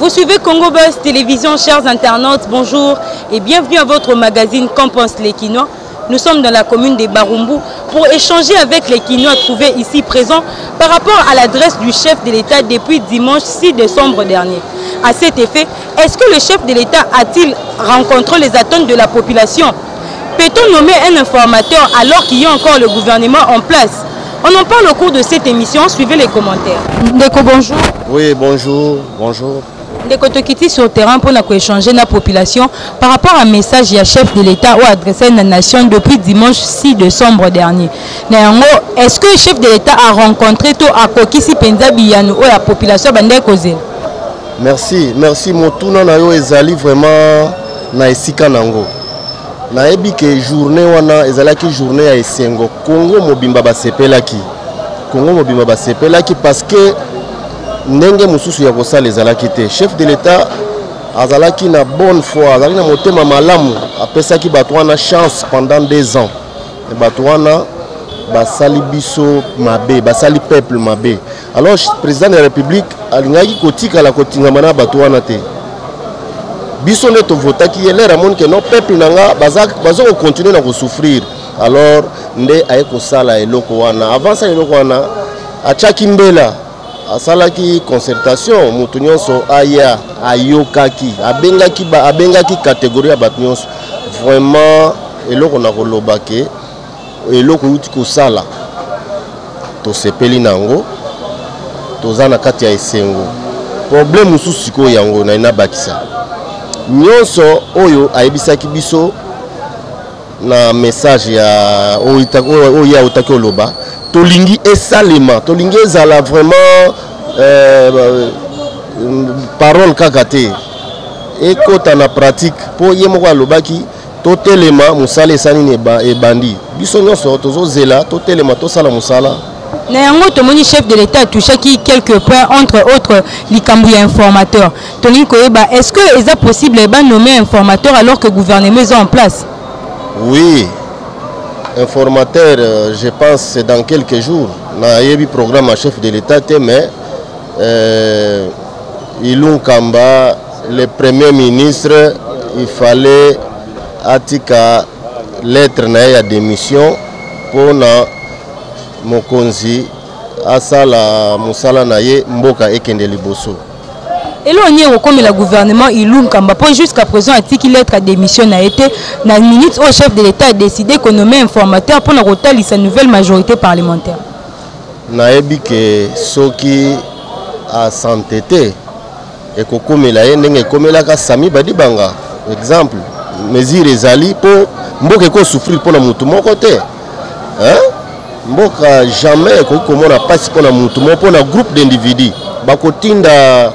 Vous suivez Congo Buzz Télévision, chers internautes, bonjour et bienvenue à votre magazine Qu'en pensent les Kinois. Nous sommes dans la commune de Barumbu pour échanger avec les Kinois trouvés ici présents par rapport à l'adresse du chef de l'État depuis dimanche 6 décembre dernier. À cet effet, est-ce que le chef de l'État a-t-il rencontré les attentes de la population? Peut-on nommer un informateur alors qu'il y a encore le gouvernement en place? On en parle au cours de cette émission, suivez les commentaires. Ndeko, bonjour. Oui, bonjour, bonjour. Ndeko, tu quittes sur le terrain pour échanger la population par rapport à un message du chef de l'État ou adressé à la nation depuis dimanche 6 décembre dernier. Est-ce que le chef de l'État a rencontré tout à Kokisi Penzabiyanou ou la population bandé causé? Merci, merci. Motuna na yo ezali vraiment na esika nango. Na ebi ke journée wana ezalaki journée ya esengo. Congo mobimba basepelaki. Congo mobimba basepelaki parce que ndenge mususu ya kosala ezalaki te. Chef de l'État azalaki na bonne foi, azalaki na motema malamu, apesaki bato wana chance pendant 2 ans. Et bato wana basali biso mabe, basali peuple mabe. Alors le président de la République alingaki kotika la kotingama na bato wana te. Biso ne to votaki yele ramon que non peuple nanga bazo continuer na ko souffrir. Alors nde ayeko sala eloko wana. Avant ça eloko wana achaki mbela asalaki concertation mutu nyonso aya ayokaki abengaki catégorie ya bato nyonso. Vraiment eloko na koloba ke eloko uti ko sala to sepeli nango toza na kati ya esengo. Problème mususu siko yango na ina bakisa nyonso oyo ayebisaki biso na message ya oya otaki oloba tolingi esalema, tolingi ezala vraiment parole kaka te ekota na pratique po ye moko alobaki totelema musala esani ebandi biso nyonso tozozela totelema tosala musala. Néanmoins, le chef de l'État a touché quelques points, entre autres les cambouis informateurs. Est-ce que c'est possible de nommer informateur alors que le gouvernement est en place? Oui, informateur, je pense c'est dans quelques jours. Il y a eu un programme à chef de l'État, mais Ilung Kamba, le premier ministre, il fallait atika lettre à démission pour Mokonzi asala musala naye mboka ekende liboso. Et là on est comme le gouvernement Ilung Kamba pour jusqu'à présent a-t-il lettre à démission a été la minute au chef de l'État a décidé qu'on nomme informateur pour rotaler sa nouvelle majorité parlementaire. Naebi ke soki a s'entêter et kokomela ye ndenge komelaka Sami Badibanga exemple mesure ezali pour mboka ko souffrir pour na mutu moko te. Hein? Mboka jamais comme on a pas pour na mutu pour na groupe d'individus bakotinda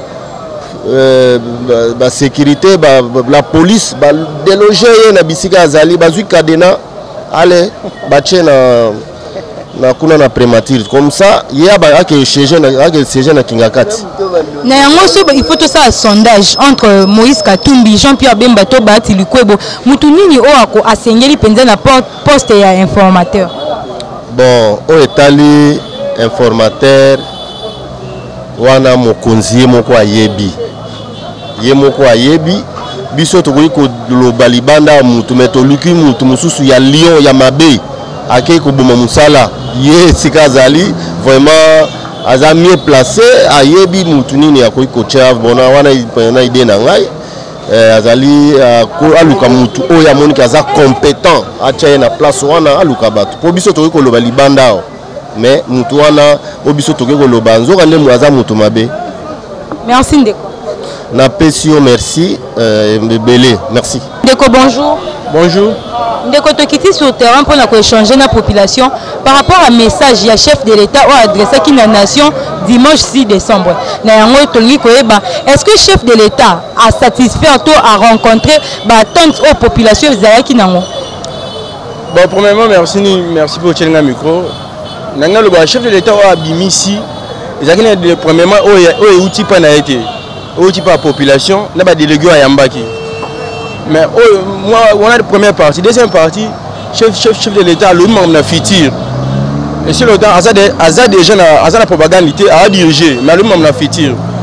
ba sécurité la police ba déloger na bisika azali bazui kadena allez bache na kuna na prémature comme ça ya ba ake siège na kingakati na yango so il faut tout ça un sondage entre Moïse Katumbi Jean-Pierre Bemba to Bahati Lukwebo mutu nini o ako asengeli penza na poste ya informateur. Bon, au etali informateur wana mokonzi moko ayebi. Ye moko ayebi biso to ko loba libanda mutu metoluki mutu mususu ya Lyon ya mabe ake ko boma musala ye sikazali vraiment aza mieux placé ayebi mutu nini ya ko kocha bona wana na ide na ngai azali ko aluka mutu oya monika aza compétent acha na place wana aluka bato po biso to ko loba libanda mais mutu wana o biso to ko loba nzoka ndemu aza mutu mabe. Merci Ndeko. Na pesio merci Mbele merci. Ndeko bonjour. Bonjour. Ndeko to quitter sur le terrain pour échanger la population par rapport à message du chef de l'État ou adressé à la nation dimanche 6 décembre. Est-ce que le chef de l'État a satisfait à rencontrer l'attente aux populations qui n'ont? Bon, premièrement, merci pour le micro. Le chef de l'État a bimisi. Premièrement, il n'y a été la population, il y a des délégués à Yambaki. Mais moi, on a la première partie. Deuxième partie, chef de l'État, le membre de futur. Et sur le temps, Azad déjà la propagande a dirigé, mais le membre de futur.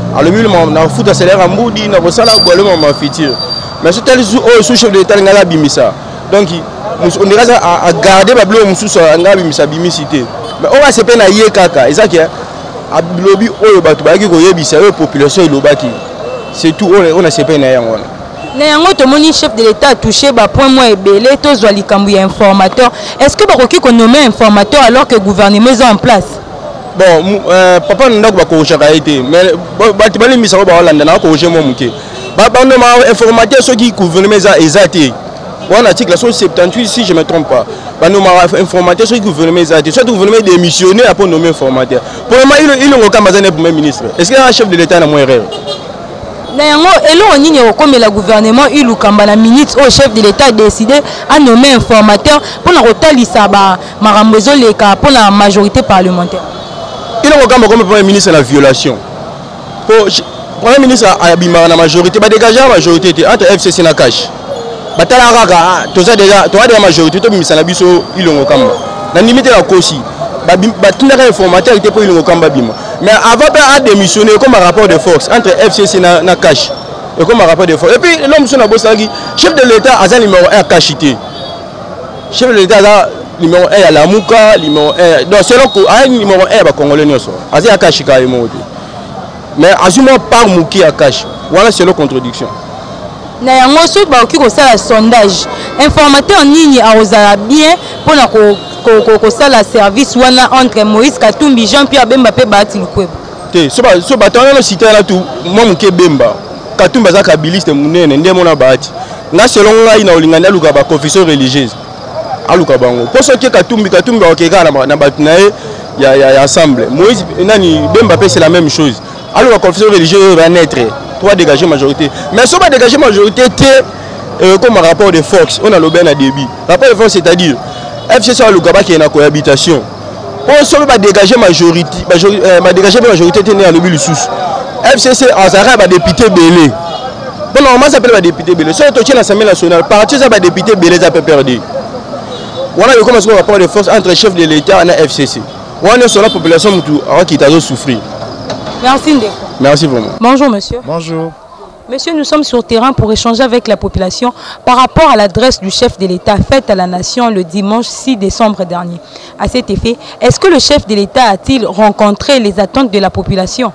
Alors, on fout à salaire à Moudi, on a ça là, on a futur. Mais c'est tel sous-chef de l'État, on a bimisa. Donc, on est à garder le bleu, on a bimisa, bimicité. Mais on va se peine à y kaka. Et ça qui est à lobby, on va la population et l'obaki. C'est tout, on a se peine à y avoir. Néanmoins, le chef de l'État a touché le point moins ébélé, tous les informateur. Est-ce que vous avez nommé informateur alors que le gouvernement est en place? Bon, papa n'a pas corrigé la réalité, mais tu vas les miser au Hollande, n'a corrigé mon mouquet. On a informateur sur qui le gouvernement est exacté. On a article 78 si je ne me trompe pas. On a informateur sur qui le gouvernement est exacté. Soit le gouvernement est démissionné après nommer informateur. Pour le moment, il est au Cameroun le Premier ministre. Est-ce qu'il y a un chef de l'État dans mon erreur? Comme le gouvernement, il a ministre au chef de l'État a décidé à nommer informateur pour la majorité parlementaire. Il est au Cameroun comme Premier ministre la violation. Le Premier ministre a la majorité, il dégager la majorité entre FCC et la cash. Tu as déjà la majorité, tu as il est au Cameroun. La limite est la caution. Tu as informateur qui était pour il est au Cameroun. Mais avant de démissionner, comme un rapport de force entre FCC et la cash. Et comme un rapport de force. Et puis l'homme sur la bosse, chef de l'État a un numéro 1 cachité. Chef de l'État a numéro 1 à la Mouka, numéro 1. Donc c'est là qu'il numéro 1 à Congolais. Il y a cash. Mais assumons pas Mouki à cash. Voilà, c'est la contradiction. Néanmoins, ceux qui ont fait un sondage, informateur en ligne a bien pour la service entre Moïse Katumbi, Jean-Pierre Bemba et Bahati Lukwebo. Ce bâton là, cité là tout, moi Mouké Bemba, Katumbi est kabiliste, Mounene, Ndemona Bahati. Là, selon là, il y a une confession religieuse. Pour ceux qui Katumbi, il y a ensemble. Moïse, Bemba, c'est la même chose. Alors la confession religieuse va naître. Toi dégager majorité. Mais si on va dégager majorité, comme un rapport de force, on a le bien à débit. Rapport de force, c'est-à-dire, FCC a le gaba qui est en cohabitation. Si on va dégager majorité, c'est né à l'objet sous. FCC a Zara va député Belé. Bon, normalement, ça s'appelle député Belé. Si on tient l'Assemblée nationale, parti ça va député Belé, ça peut perdre. Voilà comment un rapport de force entre le chef de l'État et la FCC. On est sur la population qui t'a souffrir. Merci Ndeko. Merci vraiment. Bonjour monsieur. Bonjour. Monsieur, nous sommes sur terrain pour échanger avec la population par rapport à l'adresse du chef de l'État faite à la nation le dimanche 6 décembre dernier. À cet effet, est-ce que le chef de l'État a-t-il rencontré les attentes de la population?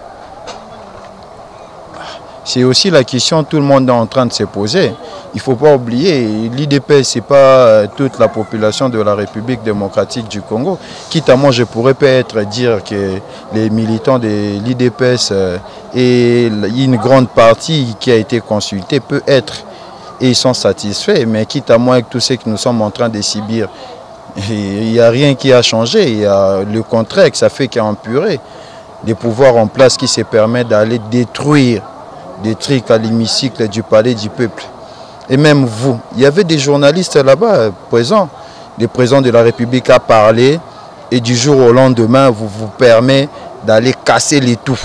C'est aussi la question que tout le monde est en train de se poser. Il ne faut pas oublier, l'IDPS, ce n'est pas toute la population de la République démocratique du Congo. Quitte à moi, je pourrais peut-être dire que les militants de l'IDPS et une grande partie qui a été consultée peut être, et ils sont satisfaits, mais quitte à moi avec tout ce que nous sommes en train de subir, il n'y a rien qui a changé. Il y a le contraire, que ça fait qu'empirer des pouvoirs en place qui se permettent d'aller détruire des trucs à l'hémicycle du palais du peuple. Et même vous, il y avait des journalistes là-bas présents. Le président de la République a parlé et du jour au lendemain, vous permet d'aller casser les tout.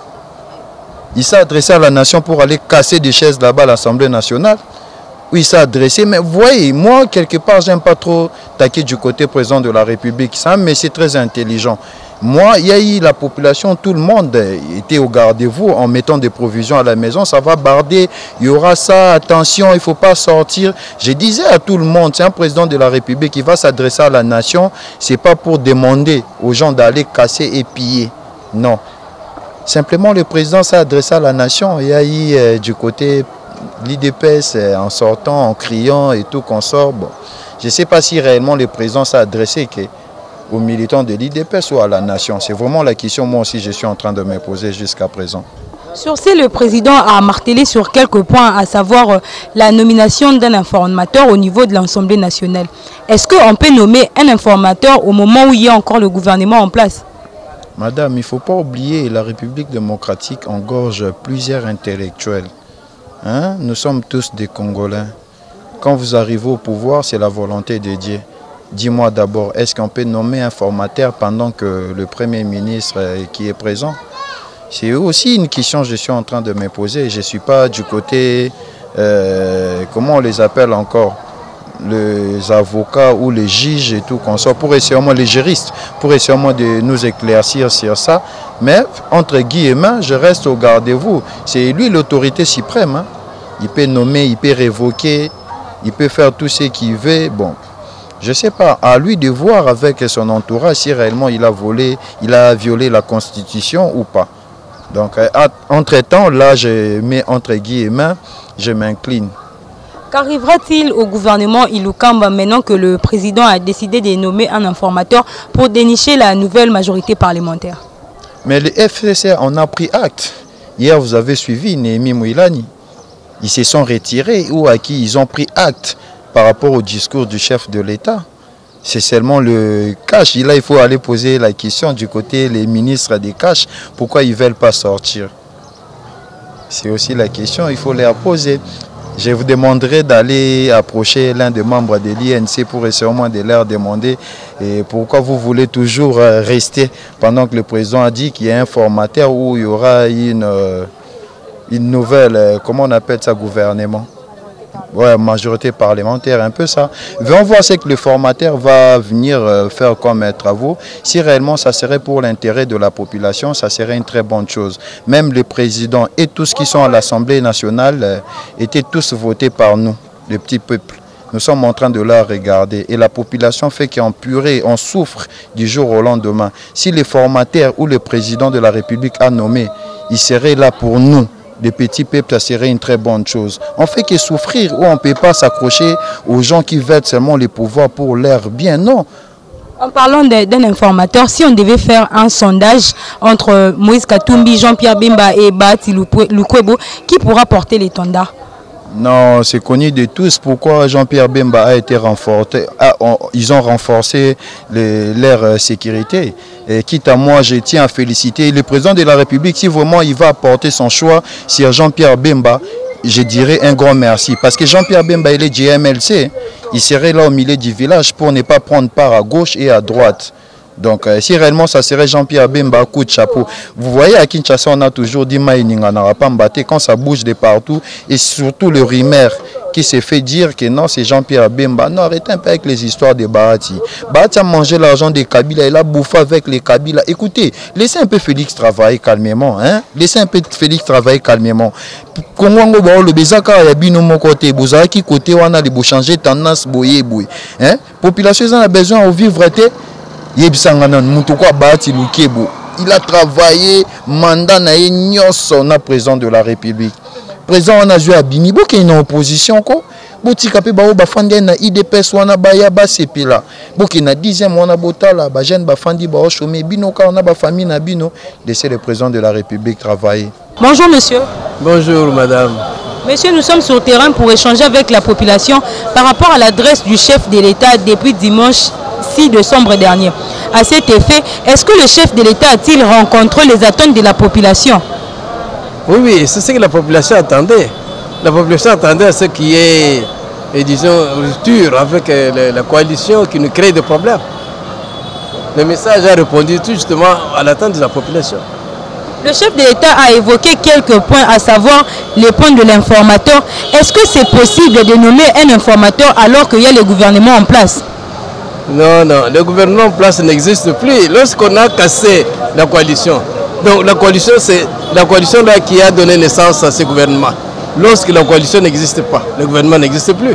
Il s'est adressé à la nation pour aller casser des chaises là-bas à l'Assemblée nationale. Oui, il s'est adressé, mais vous voyez, moi, quelque part, j'aime pas trop taquer du côté président de la République, ça, mais c'est très intelligent. Moi, il y a eu la population, tout le monde était au garde-vous en mettant des provisions à la maison. Ça va barder, il y aura ça, attention, il ne faut pas sortir. Je disais à tout le monde, c'est un président de la République qui va s'adresser à la nation. Ce n'est pas pour demander aux gens d'aller casser et piller. Non. Simplement, le président s'est adressé à la nation. Il y a eu du côté l'IDPS en sortant, en criant et tout qu'on sort. Bon. Je ne sais pas si réellement le président s'est adressé aux militants de l'IDPS ou à la nation. C'est vraiment la question, moi aussi, je suis en train de me poser jusqu'à présent. Sur ce, le président a martelé sur quelques points, à savoir la nomination d'un informateur au niveau de l'Assemblée nationale. Est-ce qu'on peut nommer un informateur au moment où il y a encore le gouvernement en place? Madame, il ne faut pas oublier, la République démocratique engorge plusieurs intellectuels. Hein? Nous sommes tous des Congolais. Quand vous arrivez au pouvoir, c'est la volonté de Dieu. Dis-moi d'abord, est-ce qu'on peut nommer un formateur pendant que le Premier ministre qui est présent? C'est aussi une question que je suis en train de me poser. Je ne suis pas du côté, comment on les appelle encore? les avocats ou les juges et tout qu'on soit, pour essayer au moins les juristes, pour essayer au moins de nous éclaircir sur ça. Mais entre guillemets, je reste au garde-vous. C'est lui l'autorité suprême. Hein. Il peut nommer, il peut révoquer, il peut faire tout ce qu'il veut. Bon, je ne sais pas, à lui de voir avec son entourage si réellement il a violé la Constitution ou pas. Donc, entre-temps, là, je mets entre guillemets, je m'incline. Qu'arrivera-t-il au gouvernement Iloukamba maintenant que le président a décidé de nommer un informateur pour dénicher la nouvelle majorité parlementaire? Mais le FCC en a pris acte. Hier, vous avez suivi Néhémie Mouilani. Ils se sont retirés ou à qui ils ont pris acte par rapport au discours du chef de l'État. C'est seulement le cash. Là, il faut aller poser la question du côté des ministres des cash. Pourquoi ils ne veulent pas sortir? C'est aussi la question, il faut les poser. Je vous demanderai d'aller approcher l'un des membres de l'INC pour essayer au moins de leur demander pourquoi vous voulez toujours rester pendant que le président a dit qu'il y a un formateur où il y aura une nouvelle, comment on appelle ça, gouvernement? Ouais, majorité parlementaire, un peu ça. On voit ce que le formateur va venir faire comme travaux. Si réellement ça serait pour l'intérêt de la population, ça serait une très bonne chose. Même le président et tous qui sont à l'Assemblée nationale étaient tous votés par nous, le petit peuple. Nous sommes en train de la regarder et la population fait qu'en purée, on souffre du jour au lendemain. Si le formateur ou le président de la République a nommé, il serait là pour nous. Les petits peuples, ça serait une très bonne chose. On fait que souffrir ou on ne peut pas s'accrocher aux gens qui veulent seulement les pouvoirs pour leur bien. Non. En parlant d'un informateur, si on devait faire un sondage entre Moïse Katumbi, Jean-Pierre Bemba et Bahati Lukwebo, qui pourra porter l'étendard? Non, c'est connu de tous pourquoi Jean-Pierre Bemba a été renforcé. Ils ont renforcé leur sécurité. Et quitte à moi, je tiens à féliciter le président de la République. Si vraiment il va apporter son choix sur Jean-Pierre Bemba, je dirais un grand merci. Parce que Jean-Pierre Bemba, il est du MLC. Il serait là au milieu du village pour ne pas prendre part à gauche et à droite. Donc, si réellement ça serait Jean-Pierre Bemba, coup de chapeau. Vous voyez, à Kinshasa, on a toujours dit quand ça bouge de partout. Et surtout le rumeur qui s'est fait dire que non, c'est Jean-Pierre Bemba. Non, arrêtez un peu avec les histoires de Bahati. Bahati a mangé l'argent des Kabila, il a bouffé avec les Kabila. Écoutez, laissez un peu Félix travailler calmement. Hein? Laissez un peu Félix travailler calmement. Kongo le bezaka ya bino mon côté, bozaki qui côté on a les changer tendance boye boye. Hein? Population a besoin de vivre. Il a travaillé, mandat na son président de la République. Président on a joué à Bini, qui est une opposition ko. Botikapé ba bafandi na IDPS wana baya ba sepila. Boki na 10e wana botala ba jeune bafandi ba chômé bino ka on a ba famille na bino. Laissez le président de la République travailler. Bonjour monsieur. Bonjour madame. Monsieur, nous sommes sur le terrain pour échanger avec la population par rapport à l'adresse du chef de l'État depuis dimanche 6 décembre dernier. À cet effet, est-ce que le chef de l'État a-t-il rencontré les attentes de la population? Oui, c'est ce que la population attendait. La population attendait à ce qui est, disons, rupture avec la coalition qui nous crée des problèmes. Le message a répondu tout justement à l'attente de la population. Le chef de l'État a évoqué quelques points, à savoir les points de l'informateur. Est-ce que c'est possible de nommer un informateur alors qu'il y a le gouvernement en place? Non, le gouvernement en place n'existe plus. Lorsqu'on a cassé la coalition, donc la coalition, c'est la coalition là qui a donné naissance à ce gouvernement. Lorsque la coalition n'existe pas, le gouvernement n'existe plus.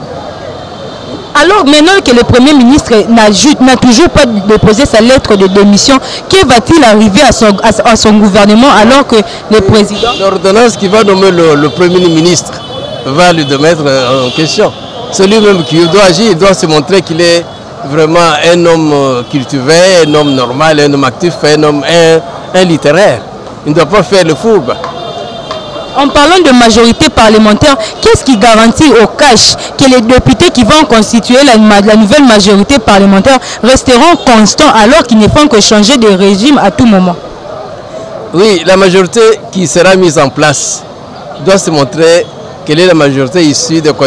Alors maintenant que le Premier ministre n'a toujours pas déposé sa lettre de démission, que va-t-il arriver à son gouvernement alors que le président... L'ordonnance qui va nommer le Premier ministre va lui mettre en question. C'est lui-même qui doit agir, il doit se montrer qu'il est vraiment un homme cultivé, un homme normal, un homme actif, un littéraire. Il ne doit pas faire le fourbe. En parlant de majorité parlementaire, qu'est-ce qui garantit au cash que les députés qui vont constituer la nouvelle majorité parlementaire resteront constants alors qu'ils ne font que changer de régime à tout moment? Oui, la majorité qui sera mise en place doit se montrer quelle est la majorité issue des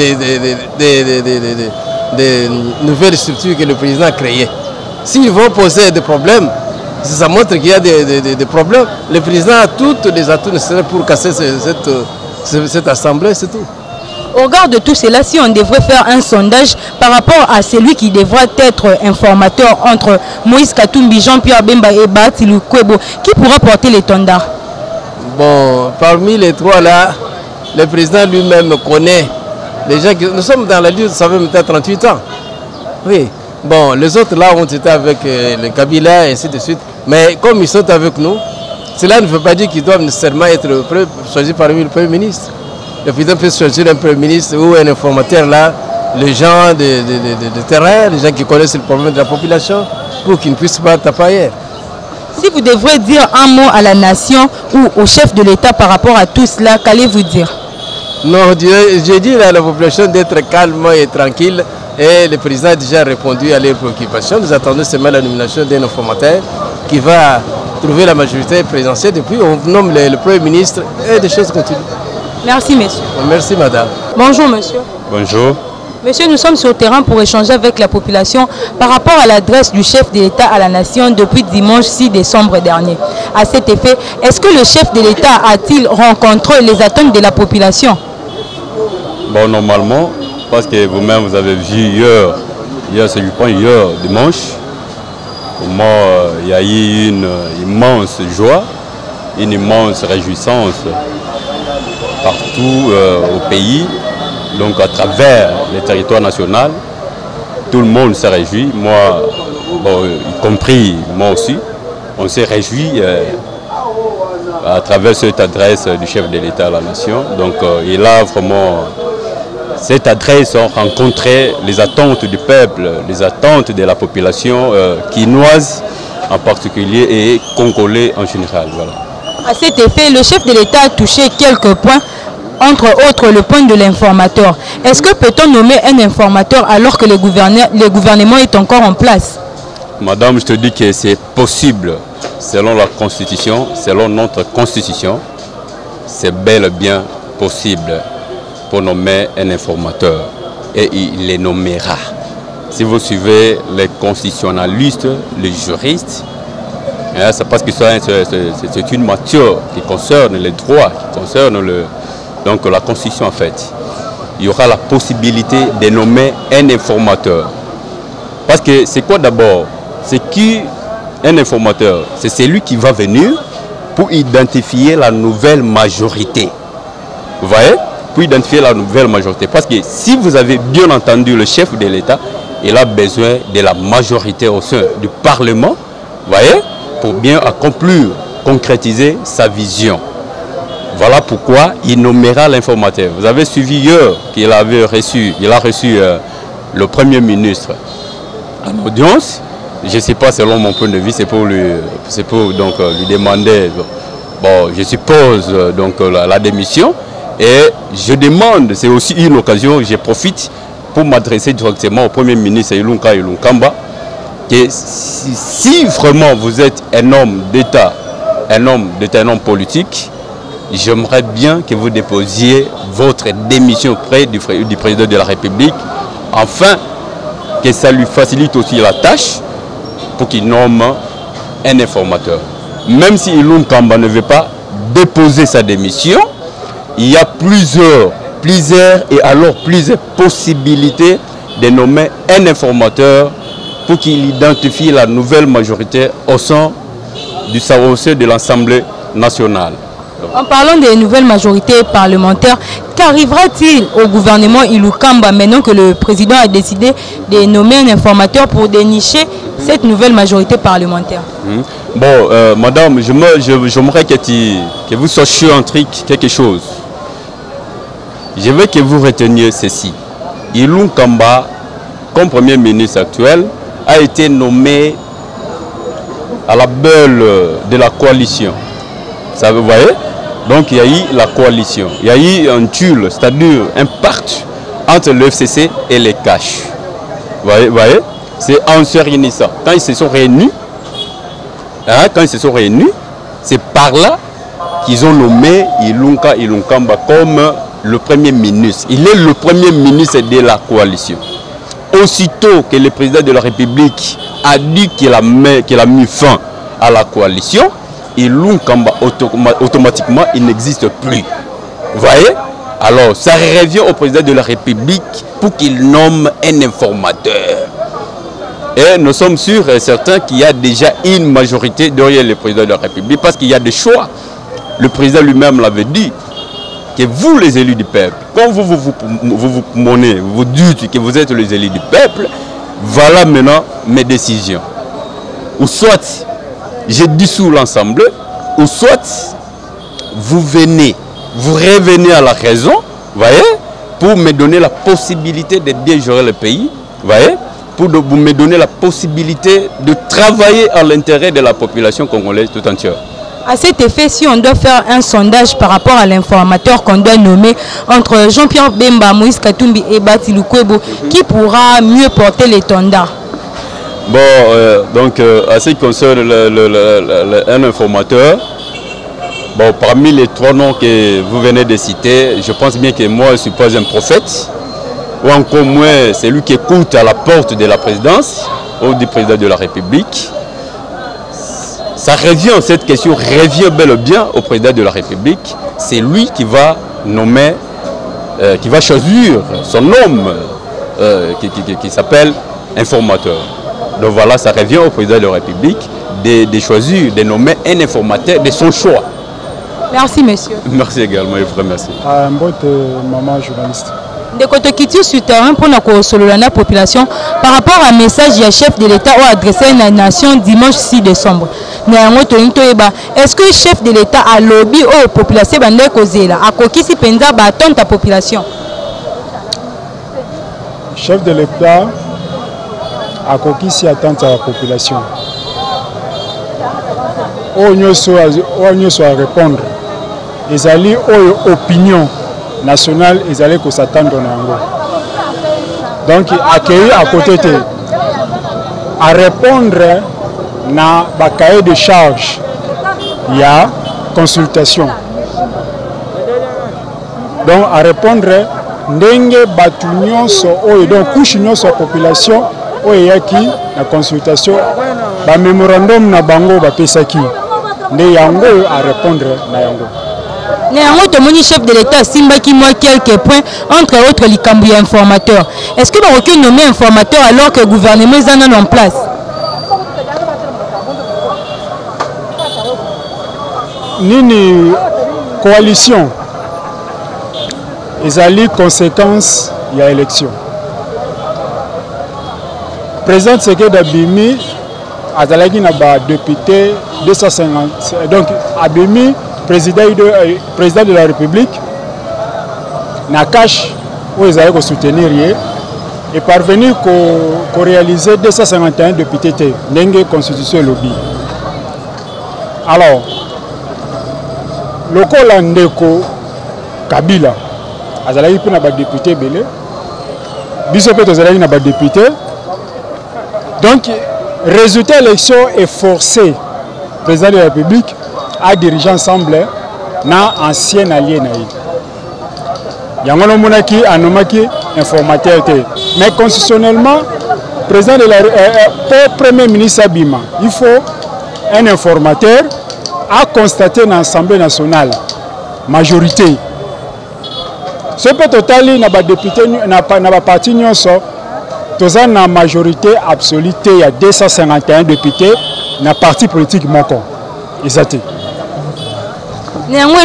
nouvelles structures que le président a créées. S'ils vont poser des problèmes, ça montre qu'il y a des problèmes. Le président a toutes les atouts nécessaires pour casser cette assemblée, c'est tout. Au regard de tout cela, si on devrait faire un sondage par rapport à celui qui devra être informateur entre Moïse Katumbi, Jean-Pierre Bemba et Bahati Lukwebo, qui pourra porter l'étendard? Bon, parmi les trois là, le président lui-même connaît les gens. Nous sommes dans la lutte, ça fait peut-être 38 ans. Oui. Bon, les autres là ont été avec le Kabila et ainsi de suite. Mais comme ils sont avec nous, cela ne veut pas dire qu'ils doivent nécessairement être choisis parmi le Premier ministre. Le président peut choisir un Premier ministre ou un informateur là, les gens de terrain, les gens qui connaissent le problème de la population, pour qu'ils ne puissent pas taper ailleurs. Si vous devrez dire un mot à la nation ou au chef de l'État par rapport à tout cela, qu'allez-vous dire? Non, j'ai dit à la population d'être calme et tranquille. Et le président a déjà répondu à leurs préoccupations. Nous attendons seulement la nomination d'un informateur qui va trouver la majorité présidentielle. Depuis, on nomme le Premier ministre et des choses continuent. Merci, monsieur. Merci, madame. Bonjour, monsieur. Bonjour. Monsieur, nous sommes sur le terrain pour échanger avec la population par rapport à l'adresse du chef de l'État à la nation depuis dimanche 6 décembre dernier. À cet effet, est-ce que le chef de l'État a-t-il rencontré les attentes de la population? Bon, normalement, parce que vous-même vous avez vu hier c'est du point, hier dimanche, comment il y a eu une immense joie, une immense réjouissance partout au pays, donc à travers le territoire national. Tout le monde s'est réjoui, moi, bon, y compris moi aussi, on s'est réjoui à travers cette adresse du chef de l'État à la nation. Donc il a vraiment, cette adresse a rencontré les attentes du peuple, les attentes de la population quinoise en particulier et congolais en général. Voilà. À cet effet, le chef de l'État a touché quelques points, entre autres le point de l'informateur. Est-ce que peut-on nommer un informateur alors que le gouvernement est encore en place? Madame, je te dis que c'est possible, selon la Constitution, selon notre Constitution, c'est bel et bien possible pour nommer un informateur et il les nommera. Si vous suivez les constitutionnalistes, les juristes, c'est parce que c'est une matière qui concerne les droits, qui concerne donc la Constitution en fait. Il y aura la possibilité de nommer un informateur. Parce que c'est quoi d'abord? C'est qui un informateur? C'est celui qui va venir pour identifier la nouvelle majorité. Vous voyez? Pour identifier la nouvelle majorité. Parce que si vous avez bien entendu le chef de l'État, il a besoin de la majorité au sein du Parlement, vous voyez, pour bien accomplir, concrétiser sa vision. Voilà pourquoi il nommera l'informateur. Vous avez suivi hier qu'il avait reçu, il a reçu le Premier ministre en audience. Je ne sais pas, selon mon point de vue, c'est pour lui demander, bon, je suppose, donc, la démission. Et je demande, c'est aussi une occasion, je profite pour m'adresser directement au Premier ministre Ilunga Ilunkamba, que si vraiment vous êtes un homme d'État, un homme politique, j'aimerais bien que vous déposiez votre démission auprès du président de la République, afin que ça lui facilite aussi la tâche pour qu'il nomme un informateur. Même si Ilunkamba ne veut pas déposer sa démission, il y a plusieurs et alors plusieurs possibilités de nommer un informateur pour qu'il identifie la nouvelle majorité au sein de l'Assemblée nationale. En parlant des nouvelles majorités parlementaires, qu'arrivera-t-il au gouvernement Ilukamba maintenant que le président a décidé de nommer un informateur pour dénicher cette nouvelle majorité parlementaire? Bon, madame, j'aimerais que vous sachiez un truc, quelque chose. Je veux que vous reteniez ceci. Ilunkamba, comme Premier ministre actuel, a été nommé à la belle de la coalition. Ça, vous voyez? Donc il y a eu la coalition. Il y a eu un tulle, c'est-à-dire un pacte entre le FCC et les caches. Vous voyez? C'est en se réunissant. Quand ils se sont réunis, c'est par là qu'ils ont nommé Ilunkamba comme le Premier ministre. Il est le Premier ministre de la coalition. Aussitôt que le président de la République a dit qu'il a mis fin à la coalition, Ilunkamba automatiquement il n'existe plus. Vous voyez? Alors, ça revient au président de la République pour qu'il nomme un informateur. Et nous sommes sûrs et certains qu'il y a déjà une majorité derrière le président de la République parce qu'il y a des choix. Le président lui-même l'avait dit, que vous, les élus du peuple, quand vous monnaie, vous dites que vous êtes les élus du peuple, voilà maintenant mes décisions. Ou soit je dissous l'Assemblée, ou soit vous revenez à la raison, voyez, pour me donner la possibilité de bien gérer le pays, voyez, pour me donner la possibilité de travailler à l'intérêt de la population congolaise tout entière. À cet effet, si on doit faire un sondage par rapport à l'informateur qu'on doit nommer entre Jean-Pierre Bemba, Moïse Katumbi et Bati Lukwebo, qui pourra mieux porter l'étendard? Bon, donc, à ce qui concerne un informateur, bon, parmi les 3 noms que vous venez de citer, je pense bien que moi, je ne suis pas un prophète, ou encore moins celui qui écoute à la porte de la présidence ou du président de la République. Ça revient, cette question revient bel et bien au président de la République. C'est lui qui va nommer, qui va choisir son homme qui s'appelle informateur. Donc voilà, ça revient au président de la République de choisir, de nommer un informateur de son choix. Merci, monsieur. Merci également, je vous remercie. Maman journaliste. De côté qui tire sur terrain pour la population par rapport à un message du chef de l'État ou adressé à la nation dimanche 6 décembre. Est-ce que le chef de l'État a lobby aux populations a coquille si penza bâton ta population? Chef de l'État a coquille si attente à la population. On soit à répondre. Ils allaient aux opinions nationales, ils allaient que s'attendre en donc accueillir à côté de à répondre na ba cahier de charge, il y a consultation. Donc à répondre ndenge batu nyonso oyo donc couche nyonso population oyo yaki na consultation ba memorandum na bango ba pesaki nde yango à répondre na yango. Néanmoins, le chef de l'État Simba qui moi quelques points, entre autres les cambouis informateurs. Est-ce que vous avez nommé informateur alors que le gouvernement est en place? Nini coalition, ils ont conséquences il y a élection. Président Tshisekedi d'Abimi, Azalagi n'a pas député 250, donc Abimi président de la République n'a cash où ils allaient soutenir et parvenir à réaliser 251 députés n'engue constitution lobby. Alors le Kolandeko Kabila azalaki pour na ba député belé biso pe tozalaki na ba député donc résultat élection est forcé président de la République à diriger ensemble na ancien allié na ye. Yango no monaki anomaki informateur te. Mais constitutionnellement président de la premier ministre Abima, il faut un informateur à constater dans l'Assemblée nationale majorité. Ce peut totalement na ba député na ba parti nyonso toza na majorité absolue il y a 251 députés na parti politique moko. Exactement. Néanmoins,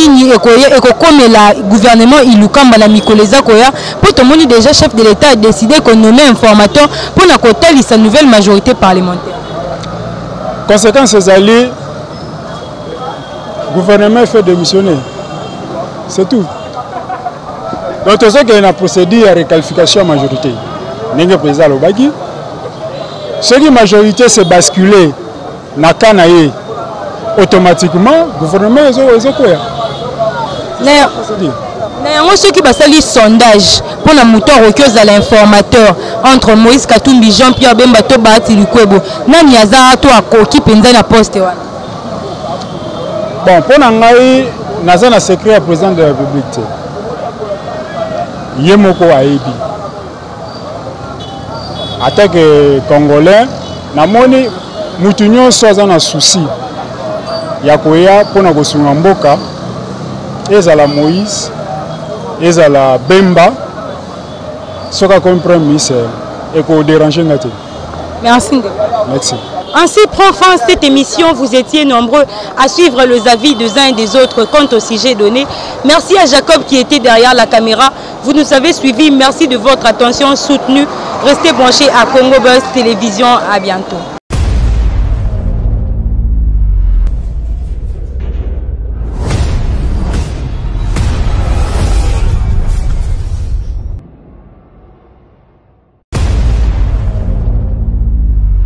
le gouvernement Ilukamba na Mikoleza Koya, pour tout le monde déjà chef de l'État a décidé qu'on nomme un informateur pour la côté sa nouvelle majorité parlementaire. Conséquence c'est le gouvernement fait démissionner. C'est tout. Donc tout ça qu'il y a une procédure à réqualification majorité. N'est-ce pas le bagui? Ce qui majorité c'est basculer na Kanaye. Automatiquement, le gouvernement est quoi? Ceux qui basent les sondages pour la mouton roqueuse à l'informateur entre Moïse Katumbi, Jean-Pierre Bemba, Bati Lukwebo, Nani Azara, toi, qui penza la poste. Bon, pour Nangaï, Naza a secret à président de la République. Yemoko Aebi. Attaque congolais, Namoni, Moutounion soit un souci. Yakoya pour na kosunga mboka ezala Moïse ezala Bemba soka comme premier ministre et qu'on dérange ngate. Merci. Merci. Ainsi prend fin cette émission. Vous étiez nombreux à suivre les avis des uns et des autres quant au sujet donné. Merci à Jacob qui était derrière la caméra. Vous nous avez suivis. Merci de votre attention soutenue. Restez branchés à Congo Buzz Télévision. À bientôt.